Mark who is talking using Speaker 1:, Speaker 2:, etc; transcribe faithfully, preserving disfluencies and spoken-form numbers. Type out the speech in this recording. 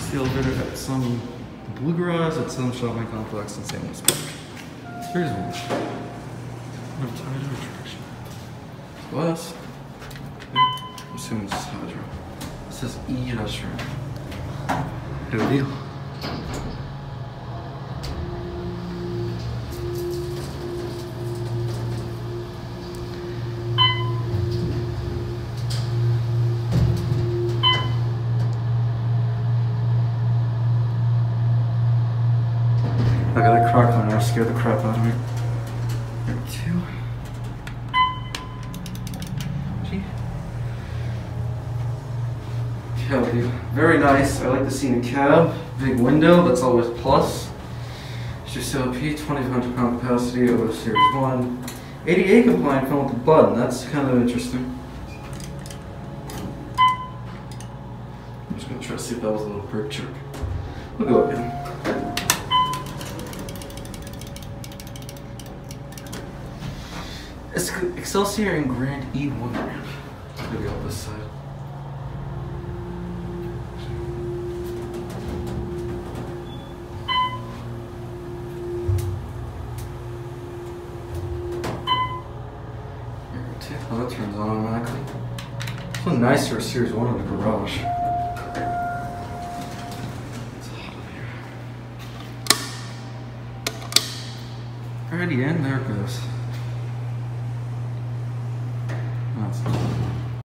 Speaker 1: the elevator at some Blue Garage at some shopping complex in Saint Louis Park. Here's one. I'm tired of attraction. Glass. I'm assuming this is Hydro. It says E restaurant. No deal. I got a crock cleaner, scared the crap out of me. Number two. Gee. Cavity. Very nice. I like the Scenic cab. Big window, that's always plus. It's your C L P, twenty-five hundred pound capacity, Otis Series one. A D A compliant phone with the button, that's kind of interesting. I'm just gonna try to see if that was a little brake jerk. We'll go again. Excelsior and Grand E one ramp. Maybe on this side. Oh, that turns on automatically. It's so nice for a Series one in the garage. It's hot in here. Alrighty, and there it goes.